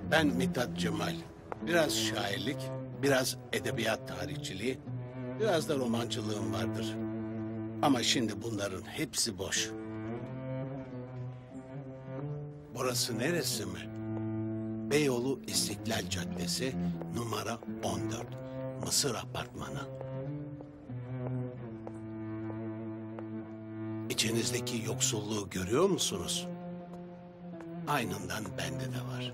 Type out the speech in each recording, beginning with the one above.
Ben Mithat Cemal. Biraz şairlik, biraz edebiyat tarihçiliği, biraz da romancılığım vardır. Ama şimdi bunların hepsi boş. Burası neresi mi? Beyoğlu İstiklal Caddesi, numara 14. Mısır Apartmanı. İçinizdeki yoksulluğu görüyor musunuz? Aynından bende de var.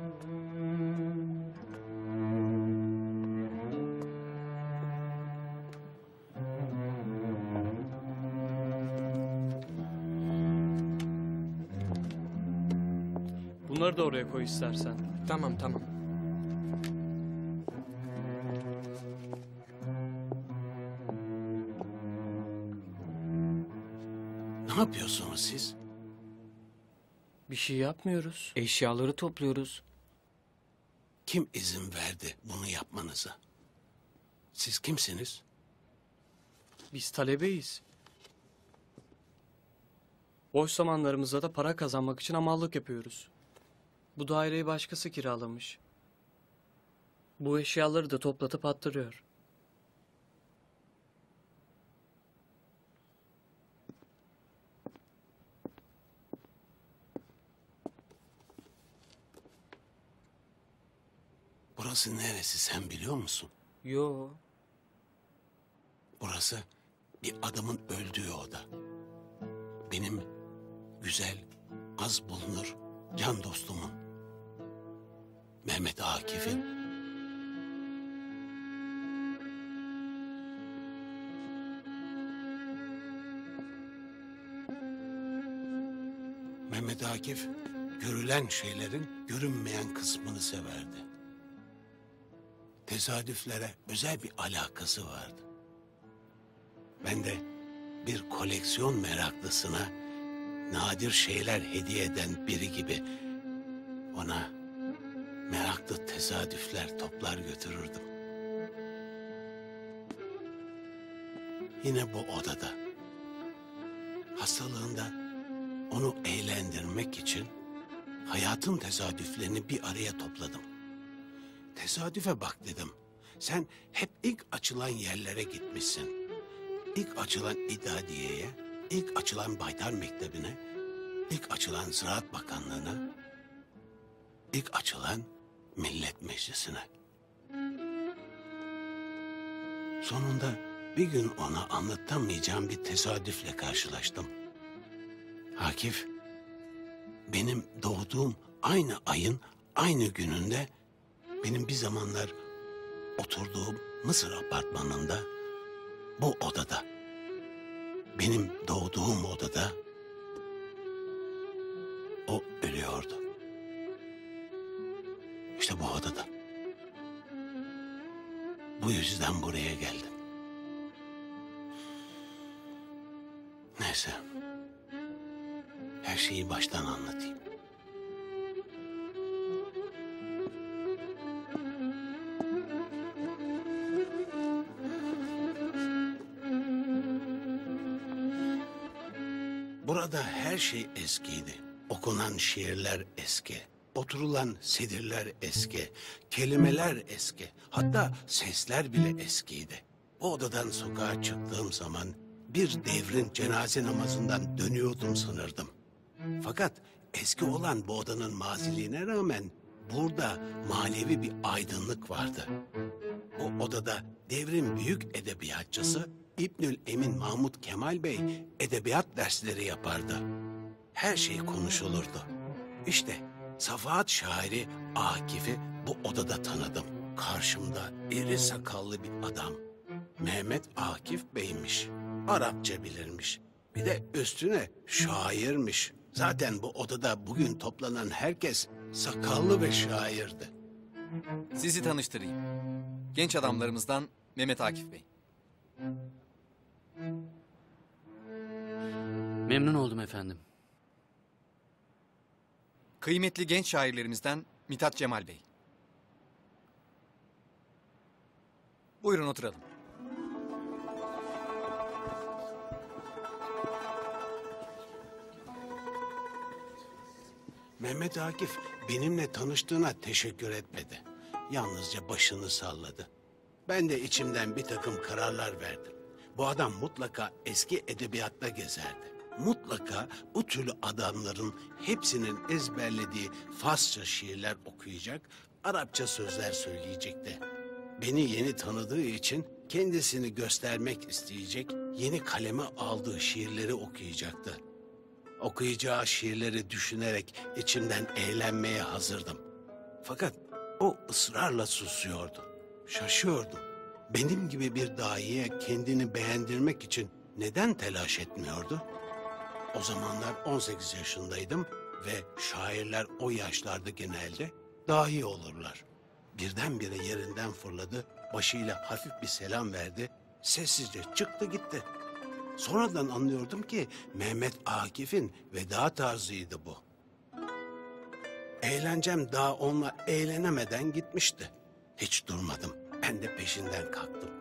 Bunları da oraya koy istersen. Tamam tamam. Ne yapıyorsunuz siz? Bir şey yapmıyoruz. Eşyaları topluyoruz. Kim izin verdi bunu yapmanıza? Siz kimsiniz? Biz talebeyiz. Boş zamanlarımızda da para kazanmak için hamallık yapıyoruz. Bu daireyi başkası kiralamış. Bu eşyaları da toplatıp attırıyor. Burası neresi sen biliyor musun? Yo. Burası bir adamın öldüğü oda. Benim güzel, az bulunur can dostumun. Mehmet Akif'in. Mehmet Akif görülen şeylerin görünmeyen kısmını severdi. Tesadüflere özel bir alakası vardı. Ben de bir koleksiyon meraklısına nadir şeyler hediye eden biri gibi ona meraklı tesadüfler toplar götürürdüm. Yine bu odada, hastalığında onu eğlendirmek için hayatın tesadüflerini bir araya topladım. Tesadüfe bak dedim. Sen hep ilk açılan yerlere gitmişsin. İlk açılan İdadiye'ye, ilk açılan Baytar Mektebi'ne, ilk açılan Ziraat Bakanlığı'na, ilk açılan Millet Meclisi'ne. Sonunda bir gün ona anlatamayacağım bir tesadüfle karşılaştım. Akif, benim doğduğum aynı ayın aynı gününde benim bir zamanlar oturduğum Mısır Apartmanı'nda, bu odada, benim doğduğum odada o ölüyordu. İşte bu odada. Bu yüzden buraya geldim. Neyse. Her şeyi baştan anlatayım. Burada her şey eskiydi. Okunan şiirler eski. Oturulan sedirler eski. Kelimeler eski. Hatta sesler bile eskiydi. O odadan sokağa çıktığım zaman bir devrin cenaze namazından dönüyordum sanırdım. Fakat eski olan bu odanın maziliğine rağmen burada manevi bir aydınlık vardı. O odada devrin büyük edebiyatçısı İbnül Emin Mahmud Kemal Bey edebiyat dersleri yapardı. Her şey konuşulurdu. İşte Safahat şairi Akif'i bu odada tanıdım. Karşımda iri sakallı bir adam. Mehmet Akif Bey'miş. Arapça bilirmiş. Bir de üstüne şairmiş. Zaten bu odada bugün toplanan herkes sakallı ve şairdi. Sizi tanıştırayım. Genç adamlarımızdan Mehmet Akif Bey. Memnun oldum efendim. Kıymetli genç şairlerimizden Mithat Cemal Bey. Buyurun oturalım. Mehmet Akif benimle tanıştığına teşekkür etmedi. Yalnızca başını salladı. Ben de içimden bir takım kararlar verdim. Bu adam mutlaka eski edebiyatta gezerdi. Mutlaka bu türlü adamların hepsinin ezberlediği Farsça şiirler okuyacak, Arapça sözler söyleyecekti. Beni yeni tanıdığı için kendisini göstermek isteyecek, yeni kaleme aldığı şiirleri okuyacaktı. Okuyacağı şiirleri düşünerek içimden eğlenmeye hazırdım. Fakat o ısrarla susuyordu. Şaşıyordum. Benim gibi bir dahiye kendini beğendirmek için neden telaş etmiyordu? O zamanlar 18 yaşındaydım ve şairler o yaşlarda genelde dahi olurlar. Birdenbire yerinden fırladı, başıyla hafif bir selam verdi, sessizce çıktı gitti. Sonradan anlıyordum ki Mehmet Akif'in veda tarzıydı bu. Eğlencem daha onunla eğlenemeden gitmişti. Hiç durmadım. Ben de peşinden kalktım.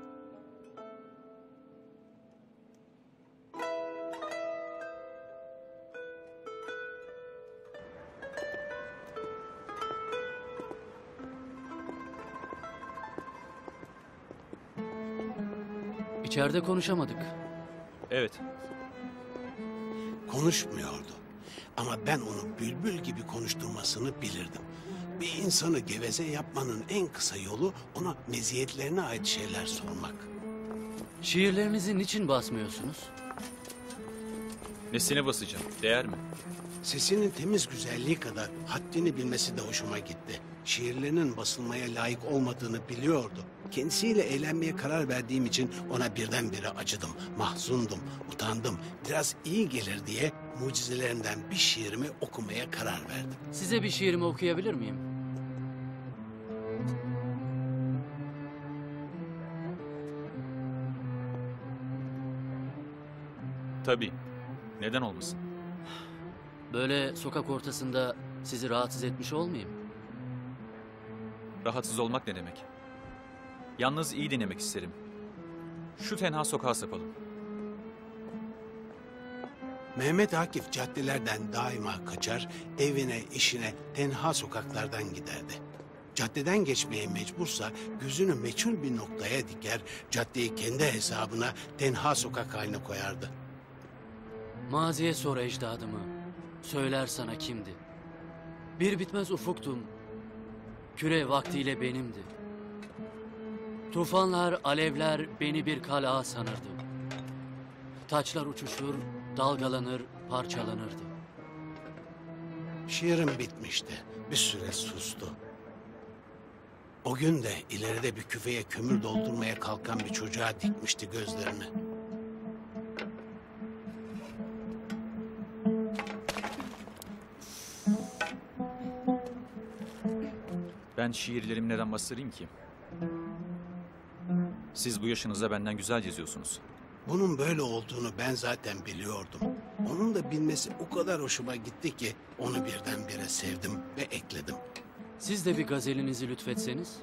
İçeride konuşamadık. Evet. Konuşmuyordu. Ama ben onu bülbül gibi konuşturmasını bilirdim. Bir insanı geveze yapmanın en kısa yolu ona meziyetlerine ait şeyler sormak. Şiirlerinizi niçin basmıyorsunuz? Nesine basacağım? Değer mi? Sesinin temiz güzelliği kadar haddini bilmesi de hoşuma gitti. Şiirlerinin basılmaya layık olmadığını biliyordu. Kendisiyle eğlenmeye karar verdiğim için ona birdenbire acıdım, mahzundum, utandım. Biraz iyi gelir diye mucizelerinden bir şiirimi okumaya karar verdim. Size bir şiirimi okuyabilir miyim? Tabii. Neden olmasın? Böyle sokak ortasında sizi rahatsız etmiş olmayayım. Rahatsız olmak ne demek? Yalnız iyi dinlemek isterim. Şu tenha sokağa sapalım. Mehmet Akif caddelerden daima kaçar, evine, işine tenha sokaklardan giderdi. Caddeden geçmeye mecbursa gözünü meçhul bir noktaya diker, caddeyi kendi hesabına tenha sokak haline koyardı. Maziye sor ecdadımı. Söyler sana kimdi? Bir bitmez ufuktum. Küre vaktiyle benimdi. Tufanlar, alevler beni bir kala sanırdı. Taçlar uçuşur, dalgalanır, parçalanırdı. Şiirim bitmişti. Bir süre sustu. O gün de ileride bir küfeye kömür doldurmaya kalkan bir çocuğa dikmişti gözlerini. Ben şiirlerimi neden bastırayım ki? Siz bu yaşınızda benden güzel yazıyorsunuz. Bunun böyle olduğunu ben zaten biliyordum. Onun da bilmesi o kadar hoşuma gitti ki onu birdenbire sevdim ve ekledim. Siz de bir gazelinizi lütfetseniz.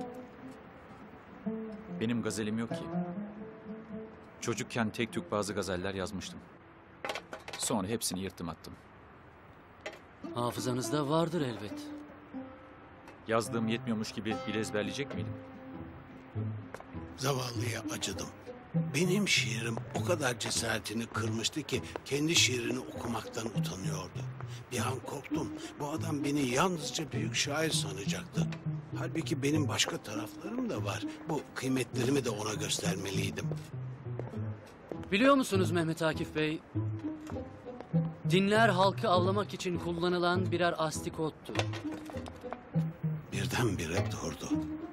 Benim gazelim yok ki. Çocukken tek tük bazı gazeller yazmıştım. Sonra hepsini yırttım attım. Hafızanızda vardır elbet. Yazdığım yetmiyormuş gibi bile ezberleyecek miydim? Zavallıya acıdım. Benim şiirim o kadar cesaretini kırmıştı ki kendi şiirini okumaktan utanıyordu. Bir an korktum. Bu adam beni yalnızca büyük şair sanacaktı. Halbuki benim başka taraflarım da var. Bu kıymetlerimi de ona göstermeliydim. Biliyor musunuz Mehmet Akif Bey? Dinler halkı avlamak için kullanılan birer astikottu. Birdenbire durdu.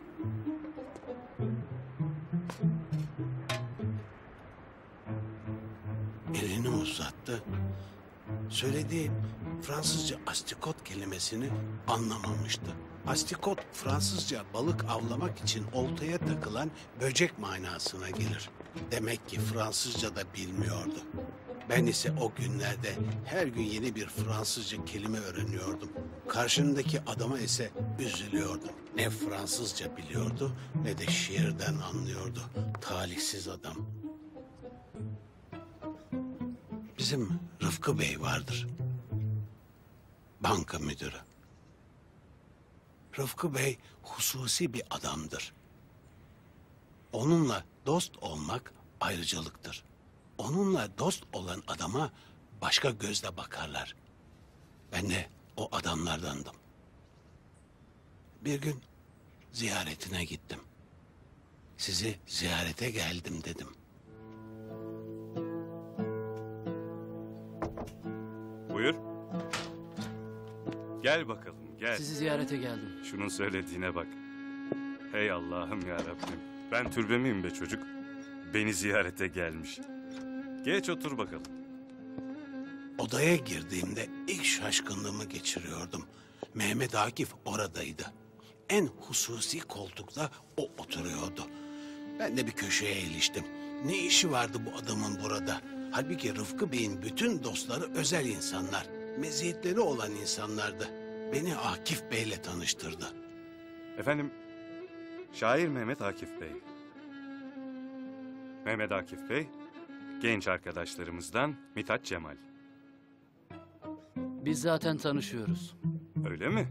Elini uzattı. Söylediği Fransızca astikot kelimesini anlamamıştı. Astikot Fransızca balık avlamak için oltaya takılan böcek manasına gelir. Demek ki Fransızca da bilmiyordu. Ben ise o günlerde her gün yeni bir Fransızca kelime öğreniyordum. Karşımdaki adama ise üzülüyordum. Ne Fransızca biliyordu ne de şiirden anlıyordu. Talihsiz adam. Bizim Rıfkı Bey vardır. Banka müdürü. Rıfkı Bey hususi bir adamdır. Onunla dost olmak ayrıcalıktır. Onunla dost olan adama başka gözle bakarlar. Ben de o adamlardandım. Bir gün ziyaretine gittim. Sizi ziyarete geldim dedim. Buyur. Gel bakalım, gel. Sizi ziyarete geldim. Şunun söylediğine bak. Hey Allah'ım ya Rabbim. Ben türbe miyim be çocuk? Beni ziyarete gelmiş. Geç otur bakalım. Odaya girdiğimde ilk şaşkınlığımı geçiriyordum. Mehmet Akif oradaydı. En hususi koltukta o oturuyordu. Ben de bir köşeye iliştim. Ne işi vardı bu adamın burada? Halbuki Rıfkı Bey'in bütün dostları özel insanlar. Meziyetleri olan insanlardı. Beni Akif Bey'le tanıştırdı. Efendim, şair Mehmet Akif Bey. Mehmet Akif Bey, genç arkadaşlarımızdan Mithat Cemal. Biz zaten tanışıyoruz. Öyle mi?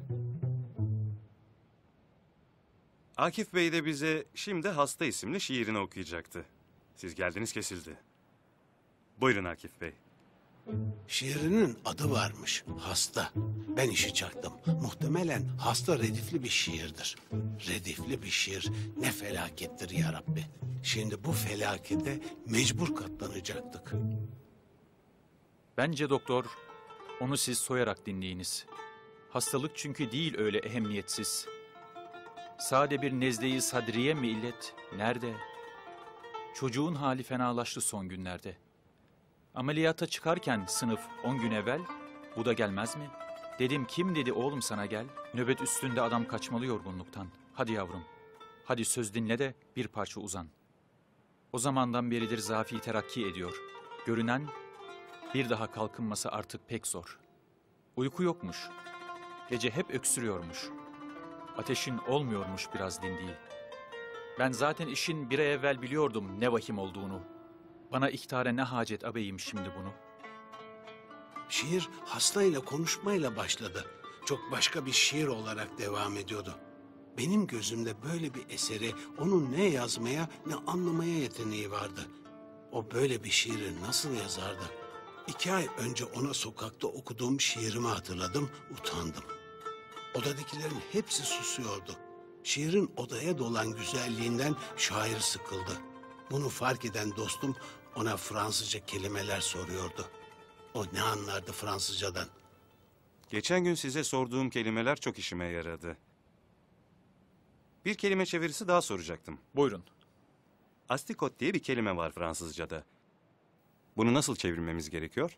Akif Bey de bize şimdi Hasta isimli şiirini okuyacaktı. Siz geldiniz kesildi. Buyurun Akif Bey. Şiirinin adı varmış, Hasta. Ben işi çaktım. Muhtemelen Hasta redifli bir şiirdir. Redifli bir şiir ne felakettir ya Rabbi. Şimdi bu felakete mecbur katlanacaktık. Bence doktor, onu siz soyarak dinleyiniz. Hastalık çünkü değil öyle ehemmiyetsiz. Sade bir nezle-i sadriye mi illet? Nerede? Çocuğun hali fenalaştı son günlerde. Ameliyata çıkarken sınıf 10 gün evvel, bu da gelmez mi? Dedim kim dedi oğlum sana gel? Nöbet üstünde adam kaçmalı yorgunluktan. Hadi yavrum, hadi söz dinle de bir parça uzan. O zamandan beridir zafi terakki ediyor. Görünen bir daha kalkınması artık pek zor. Uyku yokmuş, gece hep öksürüyormuş. Ateşin olmuyormuş biraz dindiği. Ben zaten işin bir ay evvel biliyordum ne vahim olduğunu. Bana ihtare ne hacet abeyim şimdi bunu. Şiir hastayla konuşmayla başladı. Çok başka bir şiir olarak devam ediyordu. Benim gözümde böyle bir eseri onun ne yazmaya ne anlamaya yeteneği vardı. O böyle bir şiiri nasıl yazardı? 2 ay önce ona sokakta okuduğum şiirimi hatırladım, utandım. Odadakilerin hepsi susuyordu. Şiirin odaya dolan güzelliğinden şair sıkıldı. Bunu fark eden dostum ona Fransızca kelimeler soruyordu. O ne anlardı Fransızcadan? Geçen gün size sorduğum kelimeler çok işime yaradı. Bir kelime çevirisi daha soracaktım. Buyurun. Astikot diye bir kelime var Fransızca'da. Bunu nasıl çevirmemiz gerekiyor?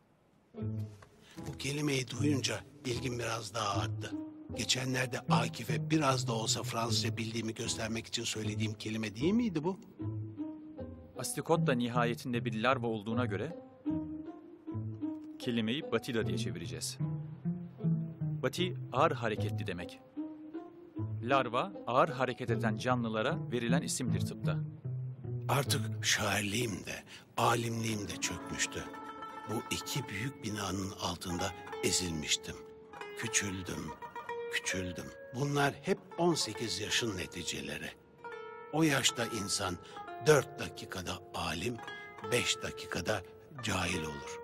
Bu kelimeyi duyunca ilgim biraz daha arttı. Geçenlerde Akif'e biraz da olsa Fransızca bildiğimi göstermek için söylediğim kelime değil miydi bu? Astikot da nihayetinde bir larva olduğuna göre kelimeyi batida diye çevireceğiz. Bati ağır hareketli demek. Larva ağır hareket eden canlılara verilen isimdir tıpta. Artık şairliğim de, alimliğim de çökmüştü. Bu 2 büyük binanın altında ezilmiştim. Küçüldüm, küçüldüm. Bunlar hep 18 yaşın neticeleri. O yaşta insan 4 dakikada alim, 5 dakikada cahil olur.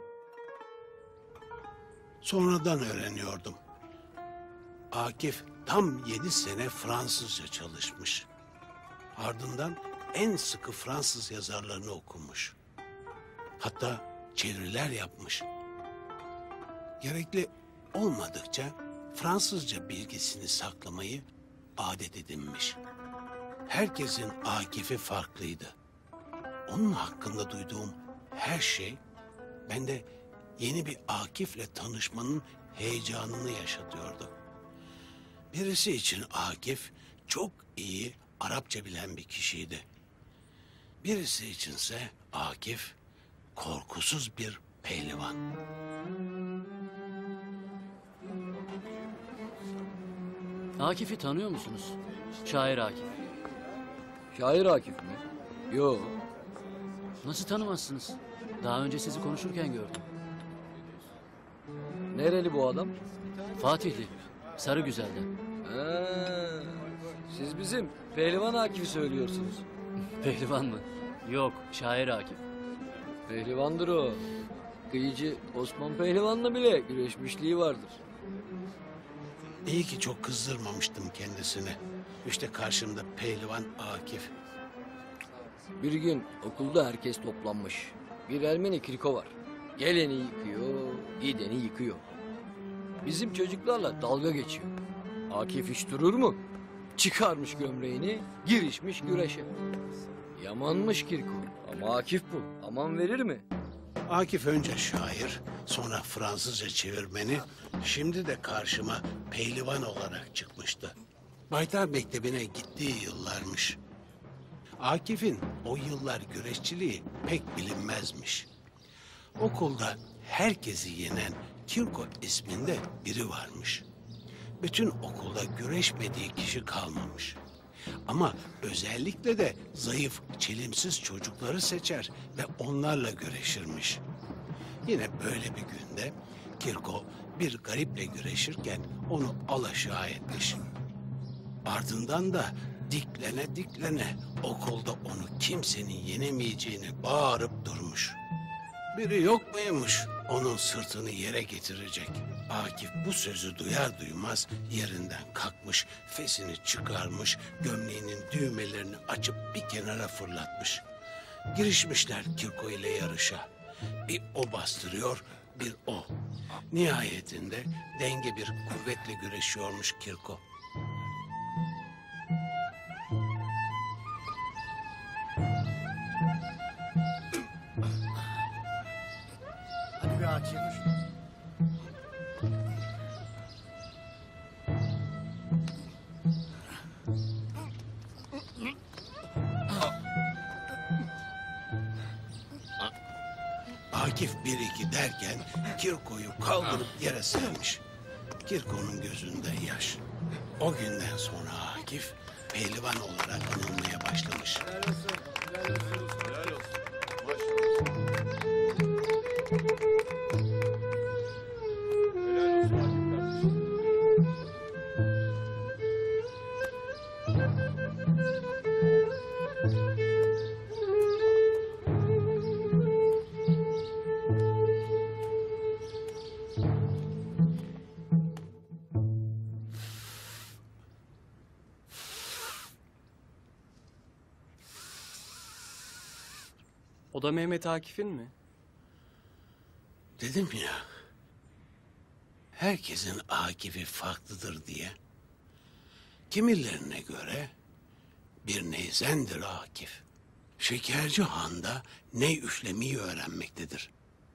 Sonradan öğreniyordum. Akif tam 7 sene Fransızca çalışmış. Ardından en sıkı Fransız yazarlarını okumuş. Hatta çeviriler yapmış. Gerekli olmadıkça Fransızca bilgisini saklamayı adet edinmiş. Herkesin Akif'i farklıydı. Onun hakkında duyduğum her şey bende yeni bir Akif'le tanışmanın heyecanını yaşatıyordu. Birisi için Akif çok iyi Arapça bilen bir kişiydi. Birisi içinse Akif korkusuz bir pehlivan. Akif'i tanıyor musunuz? Şair Akif. Şair Akif mi? Yo. Nasıl tanımazsınız? Daha önce sizi konuşurken gördüm. Nereli bu adam? Fatihli, Sarıgüzel'den. Ha, siz bizim Pehlivan Akif'i söylüyorsunuz. Pehlivan mı? Yok, şair Akif. Pehlivandır o. Kıyıcı Osman Pehlivan'la bile güreşmişliği vardır. İyi ki çok kızdırmamıştım kendisini. İşte karşımda pehlivan Akif. Bir gün okulda herkes toplanmış. Bir Ermeni kiriko var. Geleni yıkıyor, gideni yıkıyor. Bizim çocuklarla dalga geçiyor. Akif hiç durur mu? Çıkarmış gömleğini, girişmiş güreşe. Yamanmış kirko. Ama Akif bu. Aman verir mi? Akif önce şair, sonra Fransızca çevirmeni, şimdi de karşıma pehlivan olarak çıkmıştı. Baytar Mektebi'ne gittiği yıllarmış. Akif'in o yıllar güreşçiliği pek bilinmezmiş. Okulda herkesi yenen Kirko isminde biri varmış. Bütün okulda güreşmediği kişi kalmamış. Ama özellikle de zayıf, çelimsiz çocukları seçer ve onlarla güreşirmiş. Yine böyle bir günde Kirko bir gariple güreşirken onu alaşağı etmiş. Ardından da diklene diklene okulda onu kimsenin yenemeyeceğini bağırıp durmuş. Biri yok muymuş onun sırtını yere getirecek? Akif bu sözü duyar duymaz yerinden kalkmış, fesini çıkarmış, gömleğinin düğmelerini açıp bir kenara fırlatmış. Girişmişler Kirko ile yarışa. Bir o bastırıyor, bir o. Nihayetinde denge bir kuvvetle güreşiyormuş Kirko. Hadi bir Akif. Akif bir iki derken Kirko'yu kaldırıp yere sermiş. Kirko'nun gözünde yaş. O günden sonra Akif pehlivan olarak anılmaya başlamış. O da Mehmet Akif'in mi? Dedim ya, herkesin Akif'i farklıdır diye. Kimilerine göre bir neyzendir Akif. Şekerci Han'da ney üflemeyi öğrenmektedir.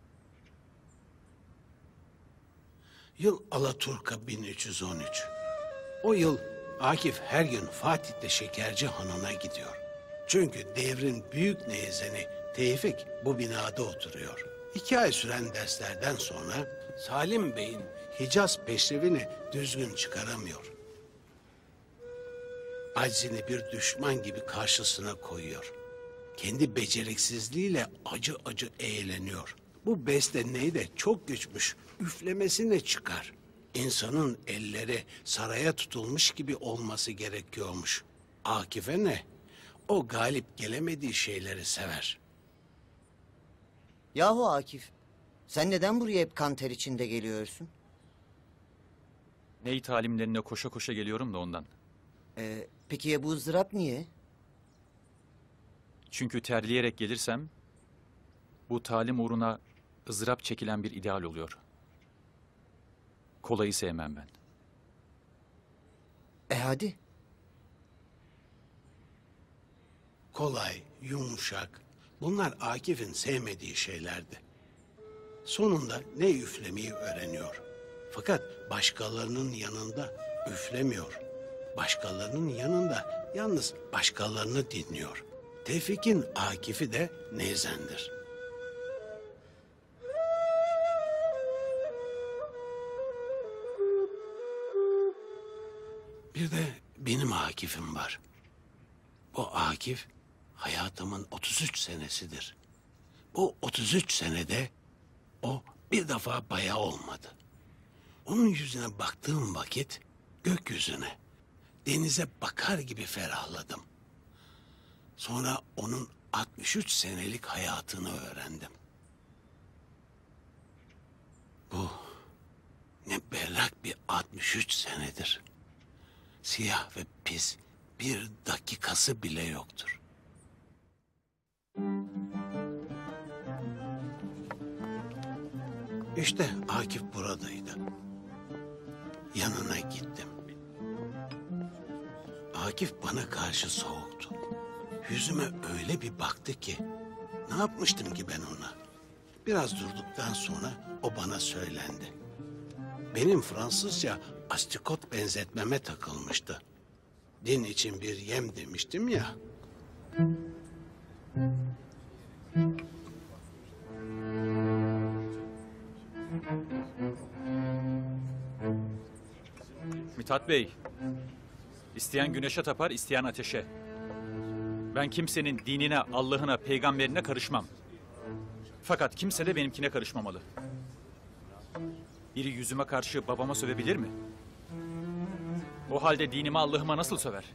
Yıl Alaturka 1313. O yıl Akif her gün Fatih'te Şekerci Hanı'na gidiyor. Çünkü devrin büyük neyzeni Tevfik bu binada oturuyor. 2 ay süren derslerden sonra Salim Bey'in Hicaz peşrevini düzgün çıkaramıyor. Aczini bir düşman gibi karşısına koyuyor. Kendi beceriksizliğiyle acı acı eğleniyor. Bu beste ney de çok güçmüş, üflemesine çıkar. İnsanın elleri saraya tutulmuş gibi olması gerekiyormuş. Akif'e ne? O galip gelemediği şeyleri sever. Yahu Akif, sen neden buraya hep kan ter içinde geliyorsun? Ney talimlerine koşa koşa geliyorum da ondan. Peki ya bu ızdırap niye? Çünkü terleyerek gelirsem bu talim uğruna ızdırap çekilen bir ideal oluyor. Kolayı sevmem ben. Hadi. Kolay, yumuşak. Bunlar Akif'in sevmediği şeylerdi. Sonunda ne üflemeyi öğreniyor. Fakat başkalarının yanında üflemiyor. Başkalarının yanında yalnız başkalarını dinliyor. Tevfik'in Akif'i de neyzendir. Bir de benim Akif'im var. O Akif hayatımın 33 senesidir. Bu 33 senede o bir defa bayağı olmadı. Onun yüzüne baktığım vakit gökyüzüne, denize bakar gibi ferahladım. Sonra onun 63 senelik hayatını öğrendim. Bu ne berrak bir 63 senedir. Siyah ve pis bir dakikası bile yoktur. İşte Akif buradaydı. Yanına gittim. Akif bana karşı soğuktu. Yüzüme öyle bir baktı ki, ne yapmıştım ki ben ona? Biraz durduktan sonra o bana söylendi. Benim Fransızca astikot benzetmeme takılmıştı. Din için bir yem demiştim ya. Mithat Bey, isteyen güneşe tapar, isteyen ateşe. Ben kimsenin dinine, Allah'ına, peygamberine karışmam. Fakat kimse de benimkine karışmamalı. Biri yüzüme karşı babama sövebilir mi? O halde dinime, Allah'ıma nasıl söver?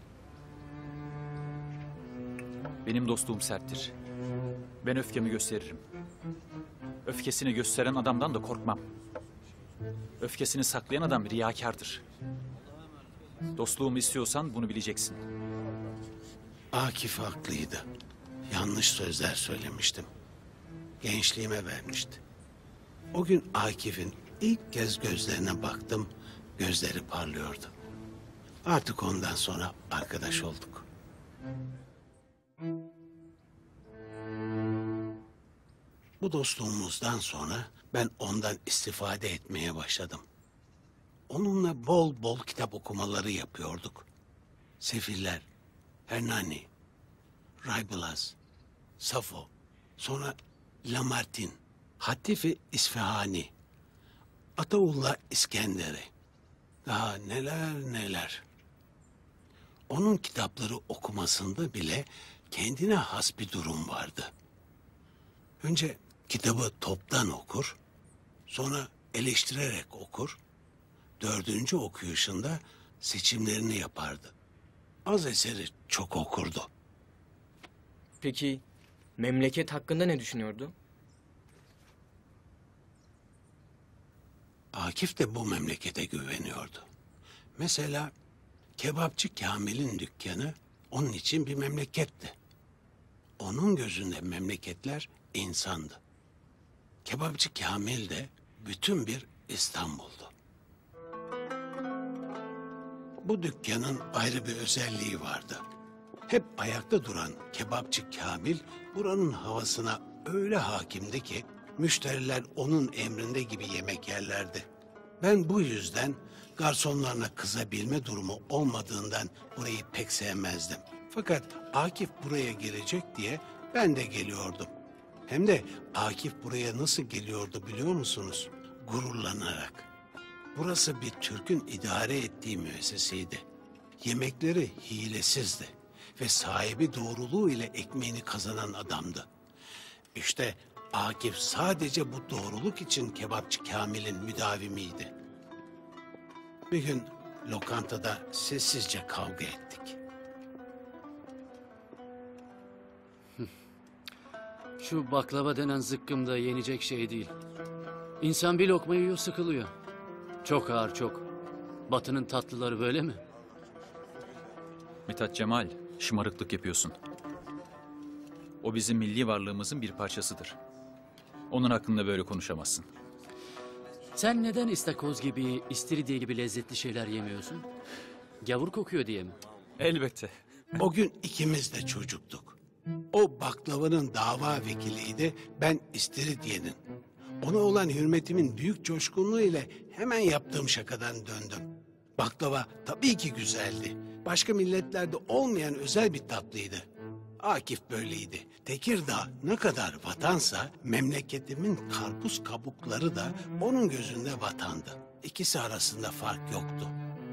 Benim dostluğum serttir. Ben öfkemi gösteririm. Öfkesini gösteren adamdan da korkmam. Öfkesini saklayan adam riyakardır. Dostluğumu istiyorsan bunu bileceksin. Akif haklıydı. Yanlış sözler söylemiştim. Gençliğime vermişti. O gün Akif'in ilk kez gözlerine baktım. Gözleri parlıyordu. Artık ondan sonra arkadaş olduk. Bu dostluğumuzdan sonra ben ondan istifade etmeye başladım. Onunla bol bol kitap okumaları yapıyorduk. Sefiller, Hernani, Raybılaz, Safo, sonra Lamartine, Hatifi İsfahani, Ataullah İskender'i, daha neler neler. Onun kitapları okumasında bile kendine has bir durum vardı. Önce kitabı toptan okur, sonra eleştirerek okur, 4. okuyuşunda seçimlerini yapardı. Az eseri çok okurdu. Peki memleket hakkında ne düşünüyordu? Akif de bu memlekete güveniyordu. Mesela kebapçı Kamil'in dükkanı onun için bir memleketti. Onun gözünde memleketler insandı. Kebapçı Kamil de bütün bir İstanbul'du. Bu dükkanın ayrı bir özelliği vardı. Hep ayakta duran kebapçı Kamil buranın havasına öyle hakimdi ki müşteriler onun emrinde gibi yemek yerlerdi. Ben bu yüzden garsonlarına kızabilme durumu olmadığından burayı pek sevmezdim. Fakat Akif buraya gelecek diye ben de geliyordum. Hem de Akif buraya nasıl geliyordu biliyor musunuz? Gururlanarak. Burası bir Türk'ün idare ettiği müesseseydi. Yemekleri hilesizdi ve sahibi doğruluğu ile ekmeğini kazanan adamdı. İşte Akif sadece bu doğruluk için kebapçı Kamil'in müdavimiydi. Bir gün lokantada sessizce kavga ettik. Şu baklava denen zıkkım da yenecek şey değil. İnsan bir lokma yiyor, sıkılıyor. Çok ağır, çok. Batı'nın tatlıları böyle mi? Mithat Cemal, şımarıklık yapıyorsun. O bizim milli varlığımızın bir parçasıdır. Onun hakkında böyle konuşamazsın. Sen neden istakoz gibi, istiridye gibi lezzetli şeyler yemiyorsun? Gavur kokuyor diye mi? Elbette. O gün ikimiz de çocuktuk. O baklavanın dava vekiliydi, ben istiridyenin. Ona olan hürmetimin büyük coşkunluğu ile hemen yaptığım şakadan döndüm. Baklava tabii ki güzeldi. Başka milletlerde olmayan özel bir tatlıydı. Akif böyleydi. Tekirdağ ne kadar vatansa memleketimin karpuz kabukları da onun gözünde vatandı. İkisi arasında fark yoktu.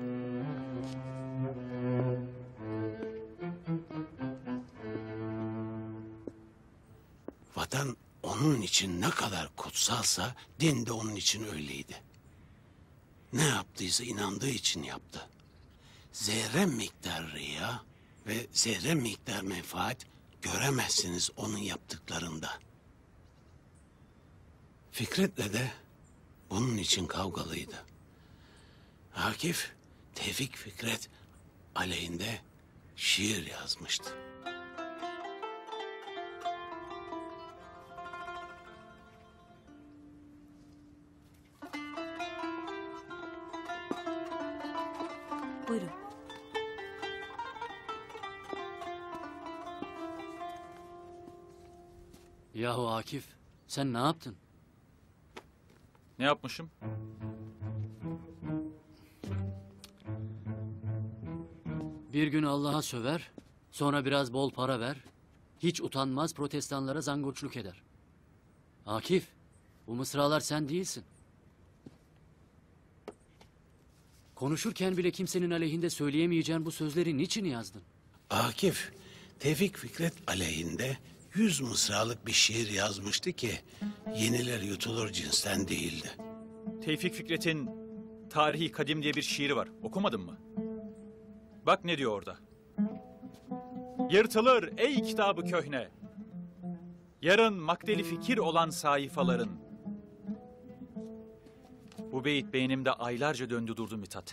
Vatan onun için ne kadar kutsalsa din de onun için öyleydi. Ne yaptıysa inandığı için yaptı. zerre miktar riya ve zerre miktar menfaat göremezsiniz onun yaptıklarında. Fikret'le de bunun için kavgalıydı. Akif, Tevfik Fikret aleyhinde şiir yazmıştı. Buyurun. Yahu Akif, sen ne yaptın? Ne yapmışım? Bir gün Allah'a söver, sonra biraz bol para ver, hiç utanmaz protestanlara zangoçluk eder. Akif, bu mısralar sen değilsin. Konuşurken bile kimsenin aleyhinde söyleyemeyeceğin bu sözleri niçin yazdın? Akif, Tevfik Fikret aleyhinde 100 mısralık bir şiir yazmıştı ki yeniler yutulur cinsten değildi. Tevfik Fikret'in Tarihi Kadim diye bir şiiri var. Okumadın mı? Bak ne diyor orada. Yırtılır ey kitabı köhne. Yarın makdeli fikir olan sayfaların. Bu beyit beynimde aylarca döndü durdu Mithat.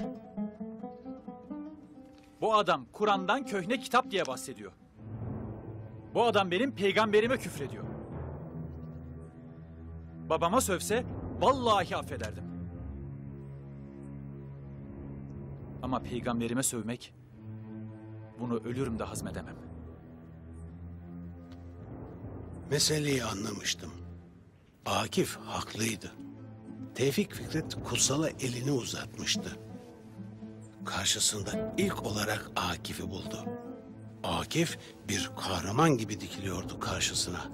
Bu adam Kur'an'dan köhne kitap diye bahsediyor. Bu adam benim peygamberime küfrediyor. Babama sövse vallahi affederdim. Ama peygamberime sövmek, bunu ölürüm de hazmedemem. Meseleyi anlamıştım. Akif haklıydı. Tevfik Fikret kutsala elini uzatmıştı. Karşısında ilk olarak Akif'i buldu. Akif bir kahraman gibi dikiliyordu karşısına.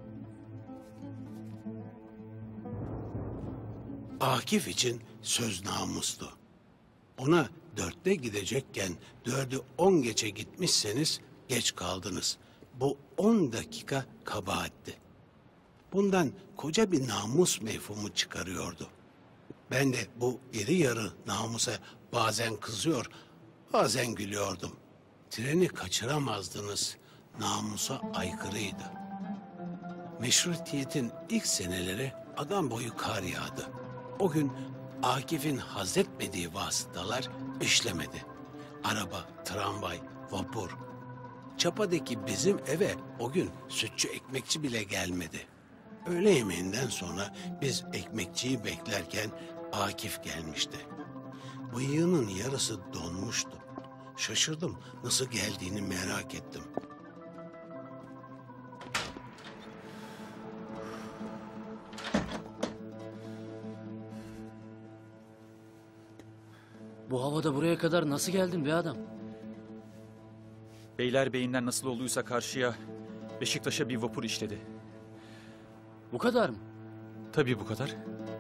Akif için söz namuslu. Ona 4'te gidecekken 4'ü 10 geçe gitmişseniz geç kaldınız. Bu 10 dakika kabahatti. Bundan koca bir namus mefhumu çıkarıyordu. Ben de bu iri yarı namusa bazen kızıyor, bazen gülüyordum. Treni kaçıramazdınız, namusa aykırıydı. Meşrutiyetin ilk seneleri adam boyu kar yağdı. O gün Akif'in hazretmediği vasıtalar işlemedi. Araba, tramvay, vapur. Çapa'daki bizim eve o gün sütçü ekmekçi bile gelmedi. Öğle yemeğinden sonra biz ekmekçiyi beklerken Akif gelmişti. Bıyığının yarısı donmuştu. Şaşırdım, nasıl geldiğini merak ettim. Bu havada buraya kadar nasıl geldin be adam? Beylerbeyi'nden nasıl olduysa karşıya Beşiktaş'a bir vapur işledi. Bu kadar mı? Tabii bu kadar.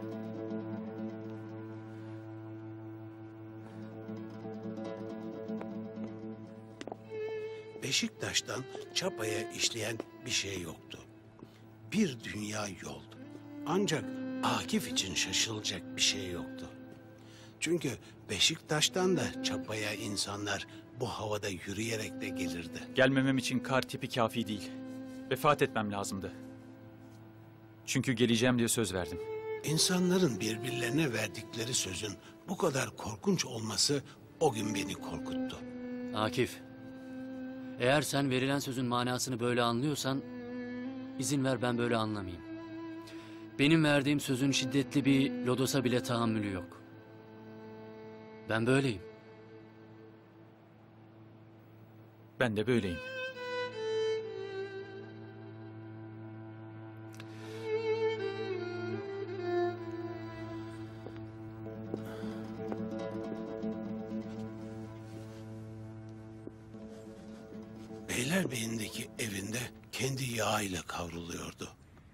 Beşiktaş'tan Çapa'ya işleyen bir şey yoktu. Bir dünya yol. Ancak Akif için şaşılacak bir şey yoktu. Çünkü Beşiktaş'tan da Çapa'ya insanlar bu havada yürüyerek de gelirdi. Gelmemem için kar tipi kafi değil. Vefat etmem lazımdı. Çünkü geleceğim diye söz verdim. İnsanların birbirlerine verdikleri sözün bu kadar korkunç olması o gün beni korkuttu. Akif, eğer sen verilen sözün manasını böyle anlıyorsan, izin ver ben böyle anlamayayım. Benim verdiğim sözün şiddetli bir lodosa bile tahammülü yok. Ben böyleyim. Ben de böyleyim. Beylerbeyi'ndeki evinde kendi yağıyla kavruluyordu.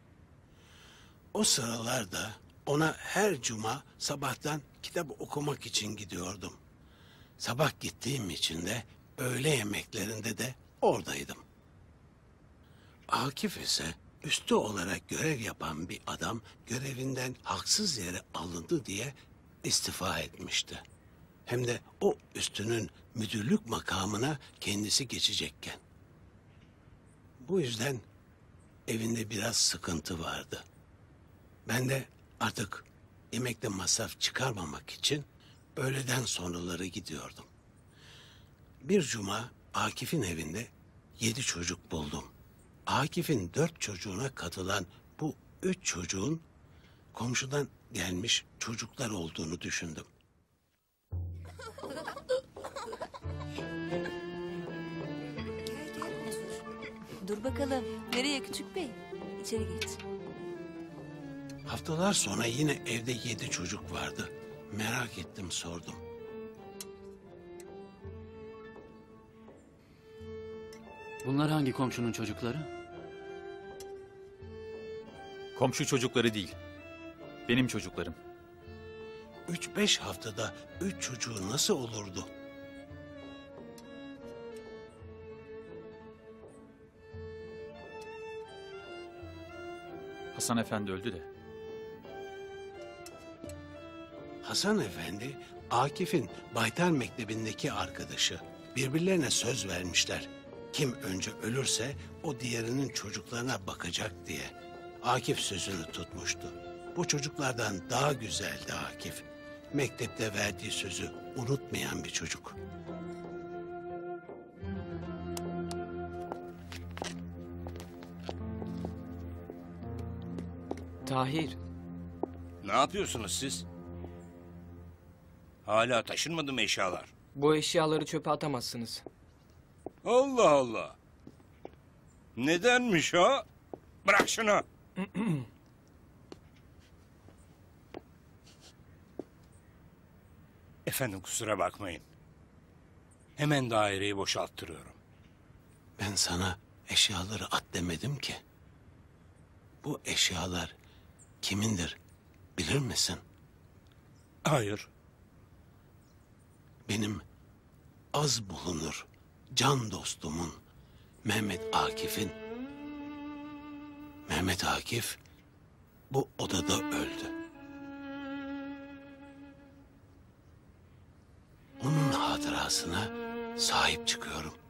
O sıralarda ona her cuma sabahtan kitap okumak için gidiyordum. Sabah gittiğim için de öğle yemeklerinde de oradaydım. Akif ise üstü olarak görev yapan bir adam görevinden haksız yere alındı diye istifa etmişti. Hem de o üstünün müdürlük makamına kendisi geçecekken. Bu yüzden evinde biraz sıkıntı vardı. Ben de artık yemekte masraf çıkarmamak için öğleden sonraları gidiyordum. Bir cuma Akif'in evinde 7 çocuk buldum. Akif'in 4 çocuğuna katılan bu 3 çocuğun komşudan gelmiş çocuklar olduğunu düşündüm. Dur bakalım. Nereye küçük bey? İçeri geç. Haftalar sonra yine evde 7 çocuk vardı. Merak ettim, sordum. Bunlar hangi komşunun çocukları? Komşu çocukları değil. Benim çocuklarım. 3-5 haftada 3 çocuğu nasıl olurdu? Hasan Efendi öldü de. Hasan Efendi, Akif'in Baytar Mektebi'ndeki arkadaşı. Birbirlerine söz vermişler. Kim önce ölürse o diğerinin çocuklarına bakacak diye. Akif sözünü tutmuştu. Bu çocuklardan daha güzeldi Akif. Mektepte verdiği sözü unutmayan bir çocuk. Tahir, Ne yapıyorsunuz siz? Hala taşınmadı mı eşyalar? bu eşyaları çöpe atamazsınız. Allah Allah. Nedenmiş o? Bırak şunu. Efendim kusura bakmayın. Hemen daireyi boşalttırıyorum. Ben sana eşyaları at demedim ki. Bu eşyalar kimindir bilir misin? Hayır. Benim az bulunur can dostumun Mehmet Akif'in. Mehmet Akif bu odada öldü. Onun hatırasına sahip çıkıyorum.